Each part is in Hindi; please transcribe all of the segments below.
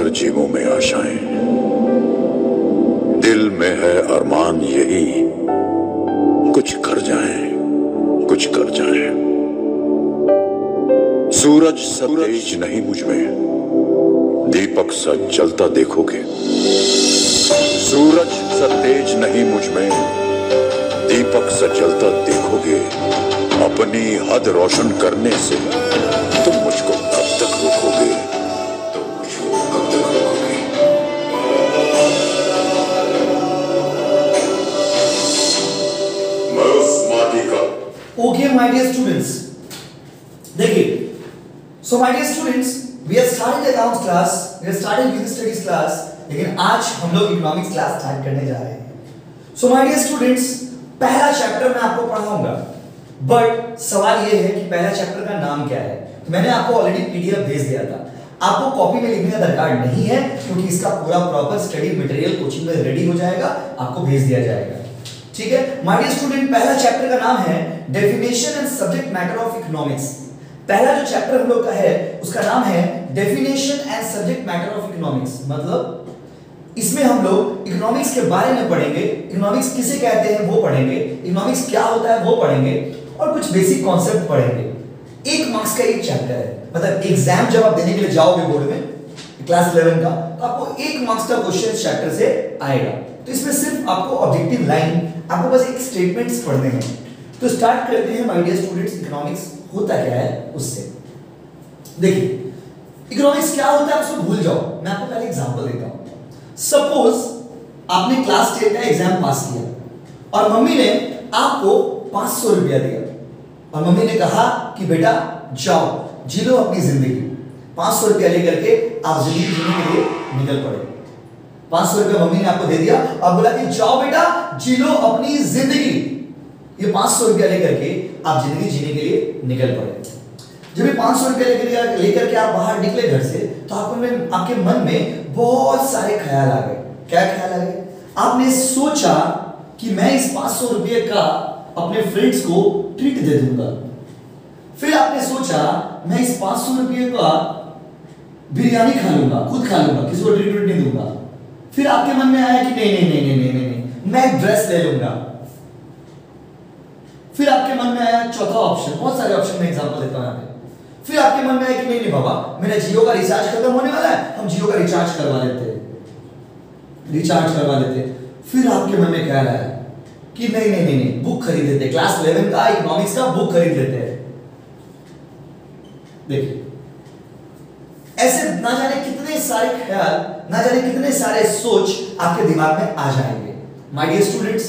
जेबों में आशाएं, दिल में है अरमान यही, कुछ कर जाएं, कुछ कर जाएं। सूरज सा तेज नहीं मुझ में, दीपक सा जलता देखोगे। सूरज सा तेज नहीं मुझ में, दीपक सा जलता देखोगे। अपनी हद रोशन करने से तुम मुझको कब तक रोकोगे? मैं उस माटी का। ओके माय डियर स्टूडेंट्स, देखिए, so my dear students, we are starting accounts class, we are starting business studies class, लेकिन आज हम लोग इकोनॉमिक्स क्लास स्टार्ट करने जा रहे हैं। सो माय डियर स्टूडेंट्स, पहला चैप्टर मैं आपको पढ़ाऊंगा, बट सवाल ये है कि पहला चैप्टर का नाम क्या है। तो मैंने आपको ऑलरेडी पीडीएफ भेज दिया था, आपको कॉपी में लिखने का दरकार नहीं है, क्योंकि इसका पूरा प्रॉपर स्टडी मटेरियल कोचिंग में रेडी हो जाएगा, आपको भेज दिया जाएगा। ठीक है माय डियर स्टूडेंट, पहला चैप्टर का नाम है definition and subject matter of economics. पहला जो चैप्टर हम लोग का है उसका नाम है definition and subject matter of economics. मतलब इसमें हम लोग इकोनॉमिक्स के बारे में पढ़ेंगे, इकोनॉमिक्स किसे कहते हैं वो पढ़ेंगे, इकोनॉमिक्स क्या होता है वो पढ़ेंगे, और कुछ बेसिक कॉन्सेप्ट पढ़ेंगे। 1 मार्क्स का एक चैप्टर है, मतलब एग्जाम जब आप देने के लिए जाओगे बोर्ड में क्लास 11 का, तो आपको 1 मार्क्स का क्वेश्चन चैप्टर से आएगा। तो इसमें सिर्फ आपको ऑब्जेक्टिव लाइन, आपको बस एक स्टेटमेंट्स पढ़ने हैं। तो स्टार्ट करते हैं माय डियर स्टूडेंट्स, इकोनॉमिक्स होता क्या है उससे। देखिए इकोनॉमिक्स क्या होता है उसको भूल जाओ, मैं आपको पहले एग्जांपल देता हूं। सपोज आपने क्लास 10 का एग्जाम पास किया और मम्मी ने आपको 500 रुपया दिया, और मम्मी ने कहा कि बेटा जाओ जी लो अपनी जिंदगी। 500 रुपया लेकर के आप जिंदगी जीने के लिए निकल पड़े। 500 रुपया मम्मी ने आपको दे दिया और बोला कि जाओ बेटा जी लो अपनी जिंदगी। ये 500 रुपया लेकर के आप जिंदगी जीने के लिए निकल पड़े। जब ये 500 रुपया लेकर के आप बाहर निकले घर से, तो आपके मन में बहुत सारे ख्याल आ गए। क्या ख्याल आ गए? आपने सोचा कि मैं इस 500 रुपये का अपने फ्रेंड्स को ट्रीट दे दूंगा। फिर आपने सोचा मैं इस 500 रुपये का बिरयानी खा लूंगा, खुद खा लूंगा, किसी को ट्रीट नहीं दूंगा। फिर आपके मन में आया कि नहीं नहीं नहीं नहीं नहीं नहीं, नहीं मैं एक ड्रेस ले लूंगा। फिर आपके मन में आया चौथा ऑप्शन, बहुत सारे ऑप्शन में एग्जांपल देता हूं यहां पे। फिर आपके मन में आया कि नहीं नहीं बाबा, मेरा जियो का रिचार्ज खत्म होने वाला है, हम जियो का रिचार्ज करवा लेते हैं, रिचार्ज करवा लेते। फिर आपके मन में ख्याल आया कि नहीं नहीं नहीं नहीं, बुक खरीद लेते, क्लास 11 का इकोनॉमिक्स का बुक खरीद लेते हैं। देखिए ऐसे ना जाने कितने सारे ख्याल, ना जाने कितने सारे सोच आपके दिमाग में आ जाएंगे। My dear students,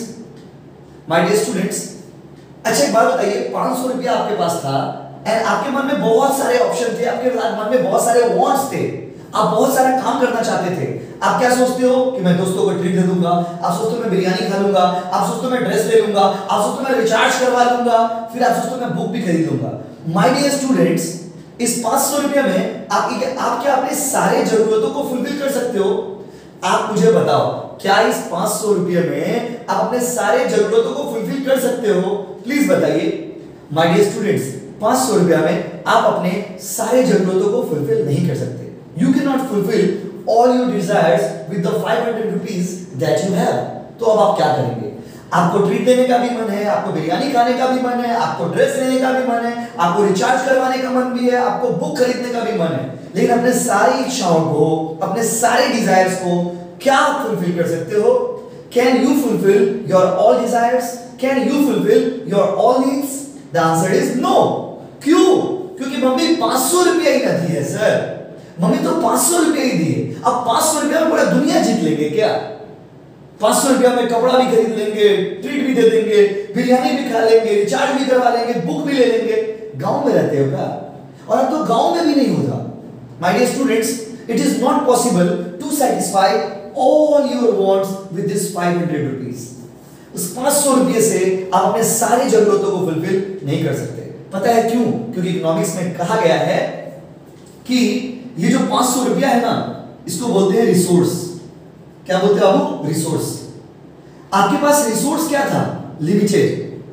my dear students, अच्छा एक बात बताइए, 500 रुपया आपके पास था एंड आपके मन में बहुत सारे ऑप्शन थे, आपके मन में बहुत सारे वांट्स थे, आप बहुत सारा काम करना चाहते थे। आप क्या सोचते हो कि मैं दोस्तों को ट्रीट दे दूंगा, आप सोचते हो मैं बिरयानी खा लूंगा, आप सोचते हो मैं ड्रेस ले लूंगा, आप सोचते हो मैं रिचार्ज करवा लूंगा, फिर आप सोचते हो मैं बुक भी खरीद लूंगा। माय डियर स्टूडेंट्स, इस 500 रुपये में आप क्या अपने सारे जरूरतों को फुलफिल कर सकते हो? आप मुझे बताओ, क्या इस 500 रुपये में आप अपने सारे जरूरतों को फुलफिल कर सकते हो? प्लीज बताइए। माय डियर स्टूडेंट्स, 500 रुपया में आप अपने सारे जरूरतों को फुलफिल नहीं कर सकते। You cannot fulfill all your desires with the 500 rupees that you have. तो अब आप क्या करेंगे? आपको ट्रीट देने का भी मन है, आपको बिरयानी खाने का भी मन है, आपको ड्रेस लेने का भी मन है, आपको रिचार्ज करवाने का मन भी है, आपको बुक खरीदने का भी मन है, लेकिन अपने सारी इच्छाओं को, अपने सारे डिजायर्स को क्या फुलफिल कर सकते हो? Can you fulfill your all desires? Can you fulfill your all needs? The answer is no. क्यों? क्योंकि मम्मी 500 रुपया ही ना दी है सर, मम्मी तो 500 रुपये ही दिए। अब 500 रुपया में पूरा दुनिया जीत लेंगे क्या? 500 रुपया में कपड़ा भी खरीद लेंगे, ट्रीट भी दे देंगे, बिरयानी भी खा लेंगे, रिचार्ज भी करवा लेंगे, बुक भी ले लेंगे। गांव में रहते हो क्या? और अब तो गांव में भी नहीं होता। My dear students, it is not possible to satisfy all your wants with this 500 rupees. उस 500 रुपये से आप अपने सारे जरूरतों को फुलफिल नहीं कर सकते। पता है क्यों? क्योंकि इकोनॉमिक्स में कहा गया है कि ये जो 500 रुपया है ना, इसको बोलते हैं रिसोर्स। क्या बोलते हैं बाबू? रिसोर्स। आपके पास रिसोर्स क्या था? लिमिटेड।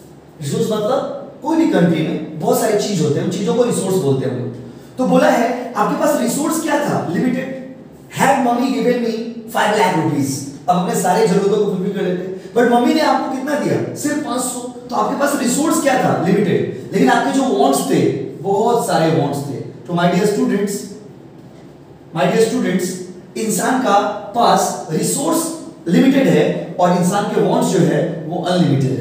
रिसोर्स मतलब कोई भी कंट्री में बहुत सारी चीज होते हैं, उन चीजों को रिसोर्स बोलते हैं हम लोग। तो बोला है आपके पास रिसोर्स क्या था? Limited. Had mummy given me 5 lakh rupees, अब अपने सारे जरूरतों को फुलफिल कर लेते, बट मम्मी ने आपको कितना दिया? सिर्फ 500. तो आपके पास रिसोर्स क्या था? लिमिटेड. लेकिन आपके जो वांट्स थे, बहुत सारे वांट्स थे. तो माय डियर स्टूडेंट्स, इंसान का पास रिसोर्स लिमिटेड है और इंसान के वांट्स जो है वो अनलिमिटेड है.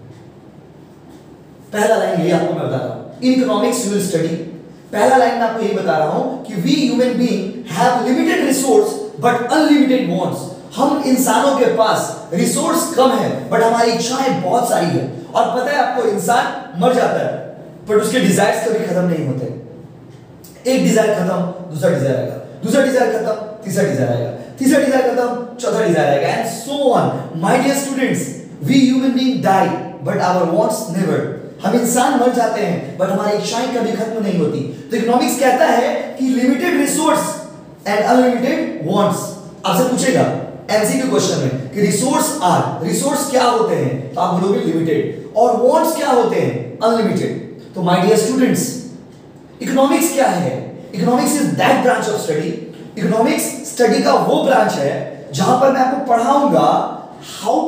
पहला लाइन यही आपको मैं बता रहा हूं. In economics you will study, पहला लाइन मैं आपको यही बता रहा हूं कि we human being have limited resource but unlimited wants. हम इंसानों के पास रिसोर्स कम है बट हमारी इच्छाएं बहुत सारी है. और पता है आपको, इंसान मर जाता है बट उसके डिजायर्स कभी खत्म नहीं होते. एक डिजायर खत्म, दूसरा डिजायर आएगा, दूसरा डिजायर खत्म, तीसरा डिजायर आएगा, तीसरा डिजायर खत्म, चौथा डिजायर आएगा, and so on. My dear students, we human being die but our wants never. हम इंसान मर जाते हैं बट हमारी इच्छाएं कभी खत्म नहीं होती. तो इकोनॉमिक्स कहता है कि limited resource and unlimited wants. आपसे पूछेगा एमसीक्यू क्वेश्चन में कि रिसोर्स क्या होते हैं, तो आप बोलोगे लिमिटेड, और वांट्स क्या होते हैं? अनलिमिटेड. तो माय डियर स्टूडेंट्स, इकोनॉमिक्स क्या है? Economics is that branch of study. Economics study का वो ब्रांच है जहां पर मैं आपको पढ़ाऊंगा how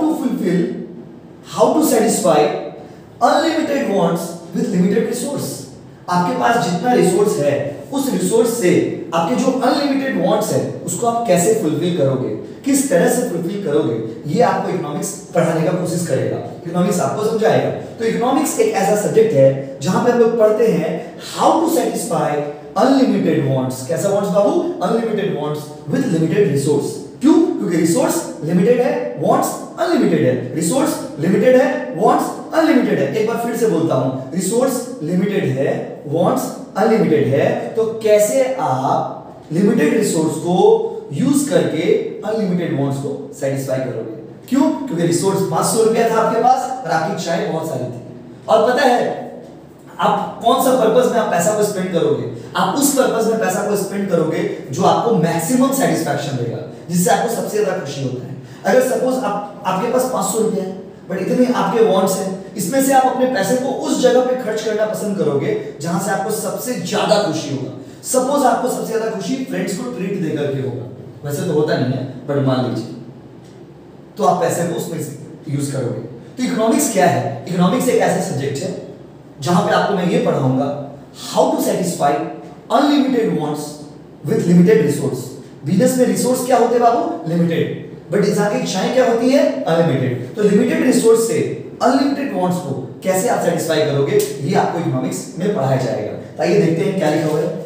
to satisfy unlimited wants with limited resource. आपके पास जितना रिसोर्स है, उस रिसोर्स से आपके जो अनलिमिटेड वांट्स है उसको आप कैसे फुलफिल करोगे, किस तरह से फुलफिल करोगे, ये आपको इकोनॉमिक्स पढ़ाने का कोशिश करेगा, इकोनॉमिक्स आपको समझाएगा. तो इकोनॉमिक्स एक ऐसा सब्जेक्ट है जहां पे हम लोग पढ़ते हैं how to satisfy unlimited wants. कैसा वांट्स बाबू? Unlimited wants with limited resource. क्यों? क्योंकि रिसोर्स लिमिटेड है, वांट्स अनलिमिटेड है. रिसोर्स लिमिटेड है, वांट्स अनलिमिटेड है. एक बार फिर से बोलता हूं, रिसोर्स लिमिटेड है, वांट्स अनलिमिटेड है. तो कैसे आप लिमिटेड रिसोर्स को यूज करके अनलिमिटेड वांट्स को सेटिस्फाई करोगे? क्यों? क्योंकि रिसोर्स 500 रुपया था आपके पास और आपकी इच्छाएं बहुत सारी थी. और पता है आप कौन सा पर्पस में आप पैसा को स्पेंड करोगे? आप उस पर्पस में पैसा को स्पेंड करोगे जो आपको मैक्सिमम सेटिस्फैक्शन देगा, जिससे आपको सबसे ज्यादा खुशी होता है. अगर सपोज आपके पास 500 रुपए है बट इतने आपके वांट्स हैं, इसमें से आप अपने पैसे को उस जगह पे खर्च करना पसंद करोगे जहां से आपको सबसे ज्यादा खुशी होगा. सपोज आपको सबसे ज्यादा खुशी फ्रेंड्स को ट्रीट देकर के होगा, वैसे तो होता नहीं है बट मान लीजिए, तो आप पैसे को उसमें यूज करोगे. तो इकोनॉमिक्स क्या है? इकोनॉमिक्स एक ऐसा सब्जेक्ट है जहां पे आपको मैं ये पढ़ाऊंगा how to satisfy unlimited wants with limited resource. Business में रिसोर्स क्या होते हैं बाबू? लिमिटेड. बट इंसान की इच्छाएं क्या होती है? अनलिमिटेड. तो लिमिटेड रिसोर्स से अनलिमिटेड वांट्स को कैसे आप सेटिस्फाई करोगे, ये आपको इकोनॉमिक्स में पढ़ाया जाएगा. तो आइए देखते हैं क्या लिखा हुआ है.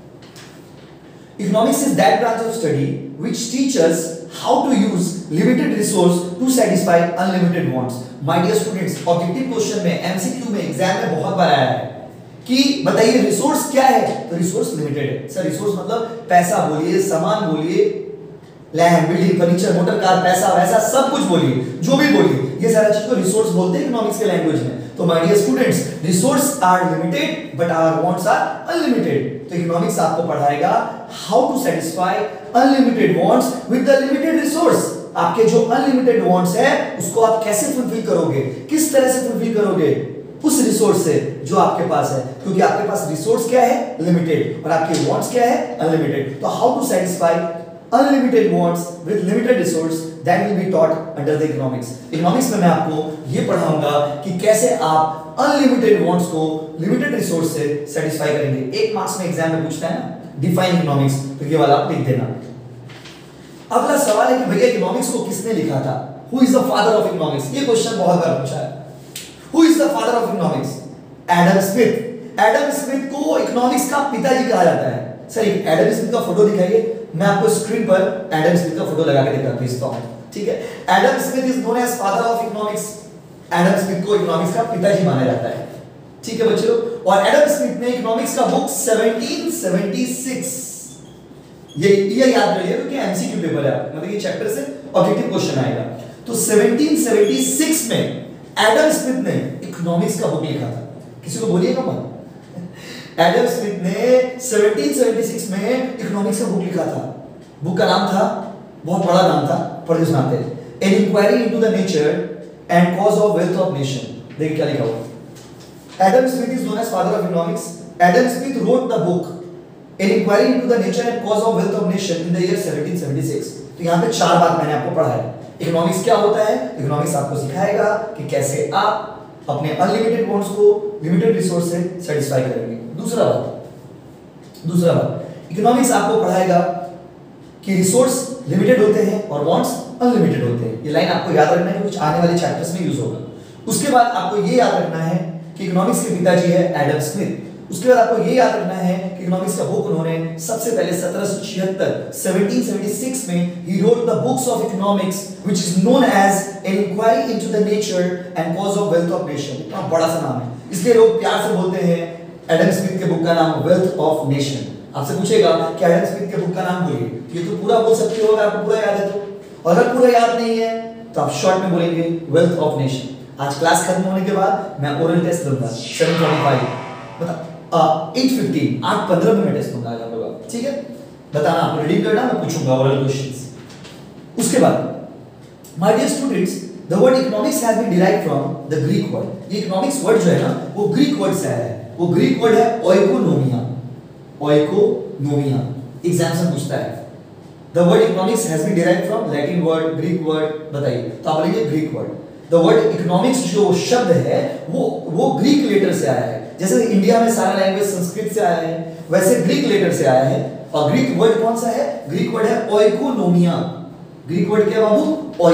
Economics is that branch of study which teaches how to use limited resource to satisfy unlimited wants. My dear students, objective question में, एमसीक्यू में, एग्जाम में बहुत बार आया है कि बताइए रिसोर्स क्या है? तो रिसोर्स लिमिटेड है. सर रिसोर्स मतलब पैसा बोलिए, सामान बोलिए, land, building, furniture, motor car, पैसा वैसा सब कुछ बोलिए, जो भी बोलिए, ये सारा चीज को रिसोर्स बोलते हैं इकोनॉमिक्स के लैंग्वेज में. तो my dear students, resource are limited but our wants are unlimited. तो इकोनॉमिक्स आपको पढ़ाएगा how to satisfy unlimited wants with the limited resource. आपके जो अनलिमिटेड वांट्स है उसको आप कैसे फुलफिल करोगे, किस तरह से फुलफिल करोगे उस रिसोर्स से जो आपके पास है, क्योंकि आपके पास रिसोर्स क्या है? लिमिटेड, और आपके वांट्स क्या है? अनलिमिटेड. तो how to satisfy unlimited wants with limited resource, that will be taught under the economics. Economics में मैं आपको ये पढ़ाऊंगा कि कैसे आप unlimited wants को limited resource से satisfy करेंगे. एक मार्क्स में एग्जाम में पूछता है ना, define economics, तो ये वाला आप लिख देना. अगला सवाल है कि भैया इकोनॉमिक्स को किसने लिखा था? Who is the father of economics? ये क्वेश्चन बहुत बार पूछा है. Who is the father of economics? Adam Smith. Adam Smith को इकोनॉमिक्स का पिताजी कहा जाता है. सर एडम स्मिथ का फोटो दिखाइए, मैं आपको स्क्रीन पर एडम स्मिथ का फोटो लगा के दिखा भेजता हूं. ठीक है, Adam Smith is known as father of economics. Adam Smith को इकोनॉमिक्स का पिताजी माना जाता है. ठीक है बच्चों, और एडम स्मिथ ने इकोनॉमिक्स का बुक 1776, ये याद रखिए क्योंकि एमसीक्यू पेपर है, मतलब ये चैप्टर से ऑब्जेक्टिव क्वेश्चन आएगा. तो 1776 में एडम स्मिथ ने इकोनॉमिक्स का बुक लिखा था. किसी को बोलिएगा मत. एडम स्मिथ ने 1776 में इकोनॉमिक्स का बुक लिखा था. बुक का नाम था, बहुत बड़ा नाम था, पढ़ के सुनाते हैं, an inquiry into the nature and cause of wealth of nation. देखिए क्या लिखा हुआ है. Adam Smith is known as father of economics. Adam Smith wrote the book an inquiry into the nature and cause of wealth of nation in the year 1776। तो यहाँ पे चार बात मैंने आपको पढ़ाया। इकोनॉमिक्स क्या होता है? इकोनॉमिक्स आपको सिखाएगा कि कैसे आप अपने अनलिमिटेड वांट्स को लिमिटेड रिसोर्स से सेटिस्फाई करेंगे। दूसरा बात इकोनॉमिक्स आपको पढ़ाएगा कि रिसोर्स लिमिटेड होते हैं और वांट्स अनलिमिटेड होते हैं। ये लाइन आपको याद रखना है, कुछ आने वाले चैप्टर्स में यूज होगा। उसके बाद आपको ये याद रखना है कि इकोनॉमिक्स के पिताजी है एडम स्मिथ। उसके बाद आपको ये याद रखना है कि इकोनॉमिक्स का बुक उन्होंने सबसे पहले 1776 में ही wrote the books of economics which is known as an inquiry into the nature and cause of wealth of nation. इतना बड़ा सा नाम है, इसलिए लोग प्यार से बोलते हैं एडम स्मिथ के बुक का नाम वेल्थ ऑफ नेशन। आपसे पूछेगा कि एडम स्मिथ के बुक का नाम बोलिए, ये तो पूरा बोल सकते हो अगर आपको पूरा याद है तो, और अगर पूरा याद नहीं है तो आप शॉर्ट में बोलेंगे वेल्थ ऑफ नेशन। आज क्लास खत्म होने के बाद मैं ओरल टेस्ट लूंगा 7:45 मतलब 8:15 8:15 में टेस्ट लूंगा आप लोग, ठीक है? बताना, आपको रीडिंग करना, मैं पूछूंगा ओरल क्वेश्चंस। उसके बाद my dear students, the word economics has been derived from the Greek word. ये इकोनॉमिक्स वर्ड जो है ना वो ग्रीक वर्ड से आया है। वो ग्रीक वर्ड है ओइकोनोमिया। एग्जाम्स में पूछता है। The word economics has been derived from Latin word, Greek word, बताइए। तो आप बोलेंगे Greek word. The word economics जो शब्द है वो ग्रीक लेटर से आया है। जैसे इंडिया में सारा लैंग्वेज संस्कृत से आया है, वैसे ग्रीक लेटर से आया है। और ग्रीक वर्ड कौन सा है? ग्रीक वर्ड है ओइकोनोमिया। ग्रीक वर्ड क्या बाबू?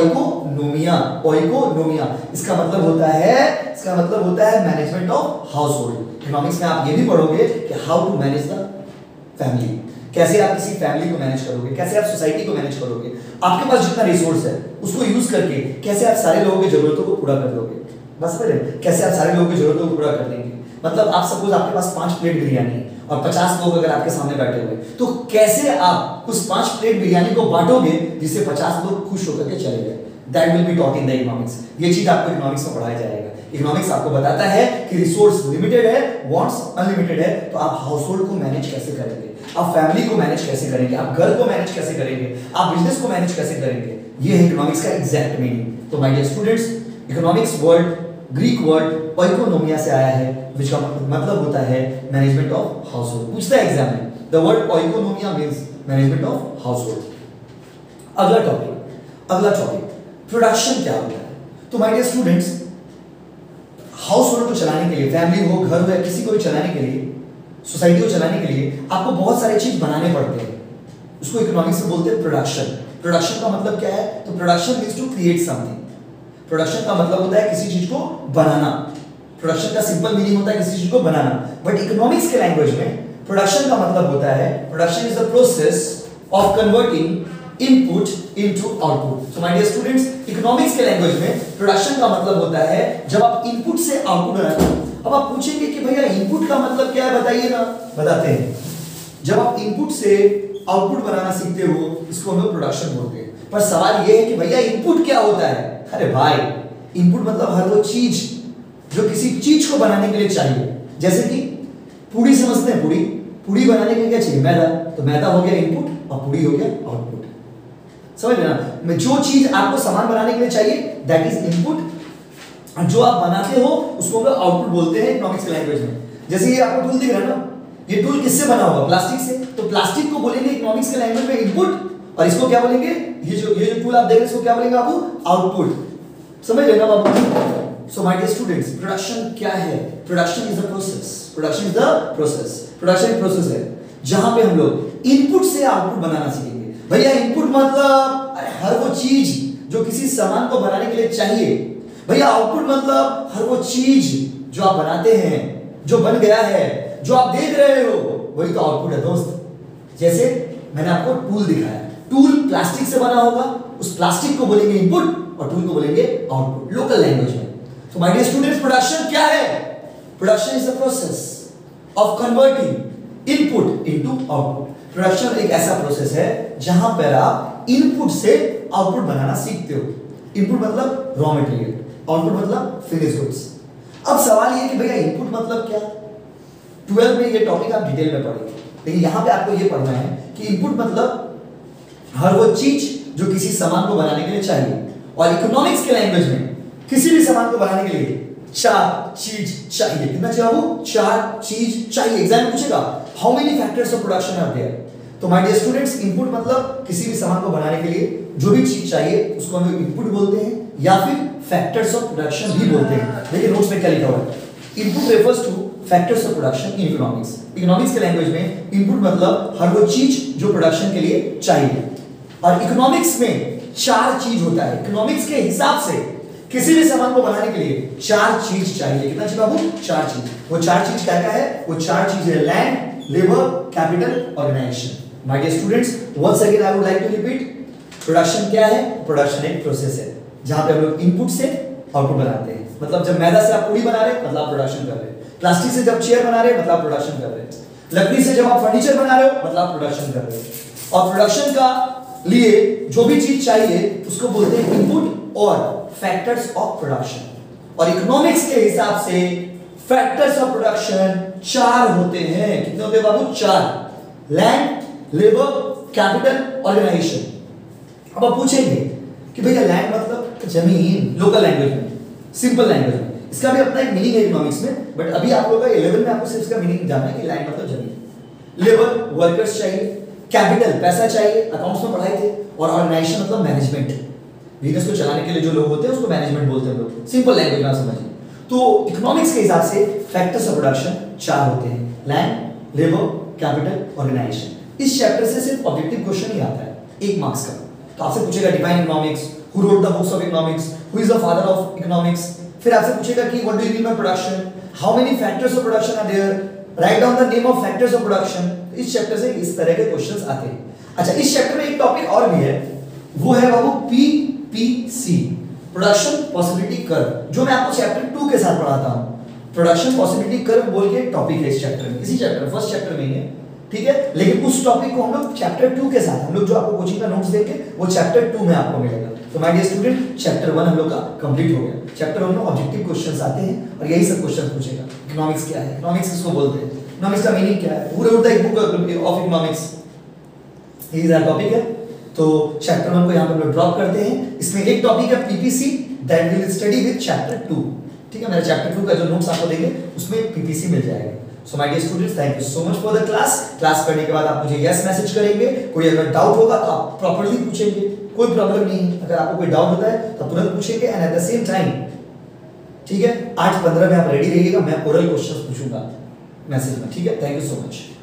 ओइकोनोमिया। इसका मतलब होता है management of household. Economics में आप ये भी पढ़ोगे कि how to manage the family, कैसे आप किसी फैमिली को मैनेज करोगे, कैसे आप सोसाइटी को मैनेज करोगे, आपके पास जितना रिसोर्स है उसको यूज करके कैसे आप सारे लोगों की जरूरतों को पूरा कर लोगे। बस समझ रहे? कैसे आप सारे लोगों की जरूरतों को पूरा कर देंगे। मतलब आप सपोज आपके पास 5 प्लेट बिरयानी है और 50 लोग अगर आपके सामने बैठे हुए, तो कैसे आप उस 5 प्लेट बिरयानी को बांटोगे जिससे 50 लोग खुश होकर के चले गए। That will be taught in the economics. ये चीज आपको इकोनॉमिक्स में पढ़ाया जाएगा। इकोनॉमिक्स आपको बताता है कि रिसोर्स लिमिटेड है, वांट्स अनलिमिटेड है, तो आप हाउस होल्ड को मैनेज कैसे करेंगे, आप फैमिली को मैनेज कैसे करेंगे, आप घर को मैनेज कैसे करेंगे, आप बिजनेस को मैनेज कैसे करेंगे। ये है इकोनॉमिक्स का एग्जैक्ट मीनिंग। तो my dear students, economics word Greek word oikonomia से आया है, which का मतलब होता है मैनेजमेंट ऑफ हाउस होल्ड। पूछता है एग्जाम में, the word oikonomia means management of household. अगला टॉपिक प्रोडक्शन क्या होता है। तो my dear students, household को चलाने के लिए, फैमिली हो, घर हो, किसी को भी चलाने के लिए, सोसाइटी को चलाने के लिए आपको बहुत सारे चीज बनाने पड़ते हैं। उसको इकोनॉमिक्स में बोलते हैं प्रोडक्शन। प्रोडक्शन का मतलब क्या है? तो production means to create something. Production का मतलब होता है किसी चीज को बनाना। प्रोडक्शन का सिंपल मीनिंग होता है किसी चीज को बनाना। बट इकोनॉमिक्स के लैंग्वेज में प्रोडक्शन का मतलब होता है, production is the process of converting input into output. So my dear students, economics के लैंग्वेज में प्रोडक्शन का मतलब होता है जब आप इनपुट से आउटपुट बनाते हो। अब आप पूछेंगे कि भैया इनपुट का मतलब क्या है, बताइए ना। बताते हैं। जब आप इनपुट से आउटपुट बनाना सीखते हो, इसको हम लोग प्रोडक्शन बोलते हैं। पर सवाल ये है कि भैया इनपुट क्या होता है? अरे भाई, इनपुट मतलब हर वो चीज जो किसी चीज को बनाने के लिए चाहिए। जैसे कि पूड़ी समझते हैं, पूड़ी बनाने के लिए क्या चाहिए? मैदा। तो मैदा हो गया इनपुट और पूड़ी हो गया आउटपुट। समझ रहे ना? जो चीज आपको सामान बनाने के लिए चाहिए दैट इज इनपुट, जो आप बनाते हो उसको हम लोग आउटपुट बोलते हैं इकोनॉमिक्स के लैंग्वेज में। जैसे ये आपको टूल दिख रहा है ना, ये टूल किससे बना होगा? प्लास्टिक से। तो प्लास्टिक को बोलेंगे इकोनॉमिक्स के लैंग्वेज में इनपुट, और इसको क्या बोलेंगे? ये जो टूल आप देख रहे हैं इसको क्या बोलेंगे बाबू? आउटपुट। समझ रहे ना बाबू? So my dear students, production क्या है? Production is the process. Production is एक प्रोसेस है जहां पे हम लोग इनपुट से आउटपुट बनाना सीखेंगे। भैया इनपुट मतलब हर वो चीज जो किसी सामान को बनाने के लिए चाहिए। भैया आउटपुट मतलब हर वो चीज जो आप बनाते हैं, जो बन गया है, जो आप देख रहे हो, वही तो आउटपुट है दोस्त। जैसे मैंने आपको टूल दिखाया, टूल प्लास्टिक से बना होगा, उस प्लास्टिक को बोलेंगे इनपुट और टूल को बोलेंगे आउटपुट लोकल लैंग्वेज में। तो माय डियर स्टूडेंट्स, प्रोडक्शन क्या है? Production is the process of converting input into output. Production एक ऐसा प्रोसेस है जहां पर आप इनपुट से आउटपुट बनाना सीखते हो। इनपुट मतलब रॉ मटेरियल, आउटपुट मतलब फिनिश गुड्स। अब सवाल ये कि भैया इनपुट मतलब क्या? 12 में ये टॉपिक आप डिटेल में पढ़ेंगे, लेकिन यहां पे आपको ये पढ़ना है कि इनपुट मतलब हर वो चीज जो किसी सामान को बनाने के लिए चाहिए। और इकोनॉमिक्स के लैंग्वेज में किसी भी सामान को बनाने के लिए चार चीज चाहिए। कितना चाहिए बाबू? चार चीज चाहिए। एग्जाम में पूछेगा how many factors of production are there. तो माय डियर स्टूडेंट्स, इनपुट मतलब किसी भी सामान को बनाने के लिए जो भी चीज चाहिए उसको हम लोग इनपुट बोलते हैं या फिर फैक्टर्स ऑफ प्रोडक्शन भी बोलते हैं। देखिए नोट्स में क्या लिखा हुआ है, input refers to factors of production in economics. Economics के लैंग्वेज में इनपुट मतलब हर वो चीज जो प्रोडक्शन के लिए चाहिए। और इकोनॉमिक्स में चार चीज होता है। इकोनॉमिक्स के हिसाब से किसी भी सामान को बनाने के लिए चार चीज चाहिए। कितना चाहिए बाबू? चार चीज। वो चार चीज क्या क्या है? वो चार चीज है land, labour, capital, organisation. My dear students, once again I would like to repeat, production क्या है? प्रोडक्शन एक प्रोसेस है जहां पे हम लोग इनपुट से आउटपुट बनाते हैं। मतलब जब मैदा से आप पूरी बना रहे हैं मतलब आप प्रोडक्शन कर रहे हैं, प्लास्टिक से जब चेयर बना रहे हैं मतलब आप प्रोडक्शन कर रहे हैं, लकड़ी से जब आप फर्नीचर बना रहे हो मतलब आप प्रोडक्शन कर रहे हो। और प्रोडक्शन का लिए जो भी चीज चाहिए उसको बोलते हैं इनपुट और फैक्टर्स ऑफ प्रोडक्शन। और इकोनॉमिक्स के हिसाब से फैक्टर्स ऑफ प्रोडक्शन चार होते हैं। कितने होते हैं बाबू? चार। Land, labour, capital, organisation. अब आप पूछेंगे कि भैया लैंड मतलब जमीन, लोकल लैंग्वेज में, सिंपल लैंग्वेज में। इसका भी अपना एक मीनिंग है इकोनॉमिक्स में, बट अभी आप लोगों का 11 में आपको सिर्फ इसका मीनिंग जानना है कि लैंड मतलब जमीन। लेबर वर्कर्स चाहिए, कैपिटल पैसा चाहिए, अकाउंट्स में पढ़ाए थे, और ऑर्गेनाइजेशन मतलब मैनेजमेंट, बिजनेस को चलाने के लिए जो लोग होते हैं उसको मैनेजमेंट बोलते हैं लोग, सिंपल लैंग्वेज में समझिए। तो इकोनॉमिक्स के हिसाब से फैक्टर्स ऑफ प्रोडक्शन चार होते हैं, लैंड, लेबर, कैपिटल, ऑर्गेनाइजेशन। इस चैप्टर से सिर्फ ऑब्जेक्टिव क्वेश्चन ही आता है 1 मार्क्स का। तो आपसे पूछेगा define economics, who wrote the books of economics, who is the father of economics. फिर आपसे पूछेगा कि what do you mean by production, how many factors of production are there, write down the name of factors of production. इस चैप्टर से इस तरह के क्वेश्चंस आते हैं। अच्छा, इस चैप्टर में एक टॉपिक और भी है, वो है बाबू पीपीसी, प्रोडक्शन पॉसिबिलिटी कर्व, जो मैं आपको चैप्टर 2 के साथ पढ़ाता हूं। प्रोडक्शन पॉसिबिलिटी कर्व बोल के टॉपिक है इस चैप्टर में, इसी चैप्टर फर्स्ट चैप्टर में ही है, ठीक है। लेकिन उस टॉपिक को हम लोग चैप्टर 2 के साथ, हम लोग जो आपको कोचिंग का नोट्स देंगे वो चैप्टर 2 में आपको मिलेगा। तो माय डियर स्टूडेंट, चैप्टर 1 हम लोग का कंप्लीट हो गया। चैप्टर 1 में ऑब्जेक्टिव क्वेश्चंस आते हैं और यही सब क्वेश्चन पूछेगा। इकोनॉमिक्स क्या है, इकोनॉमिक्स किसको बोलते हैं, इकोनॉमिक्स का मीनिंग क्या है, पूरे उड़ता एक बुक ऑफ इकोनॉमिक्स, ये इधर टॉपिक है। तो चैप्टर 1 को यहां पे हम लोग ड्रॉप करते हैं। इसमें एक टॉपिक है PPC, that will study with chapter 2, ठीक है। मेरा चैप्टर 2 का जो नोट्स आपको देंगे उसमें पीपीसी मिल जाएगा। So my dear students, thank you so much for the class. Class करने के बाद आप मुझे यस मैसेज करेंगे। कोई अगर डाउट होगा तो आप प्रॉपर्ली पूछेंगे, कोई प्रॉब्लम नहीं है। अगर आपको कोई डाउट होता है तो तुरंत पूछेंगे, and at the same time, ठीक है, 8:15 में आप रेडी रहिएगा, मैं ओरल क्वेश्चंस पूछूंगा मैसेज में, ठीक है। Thank you so much.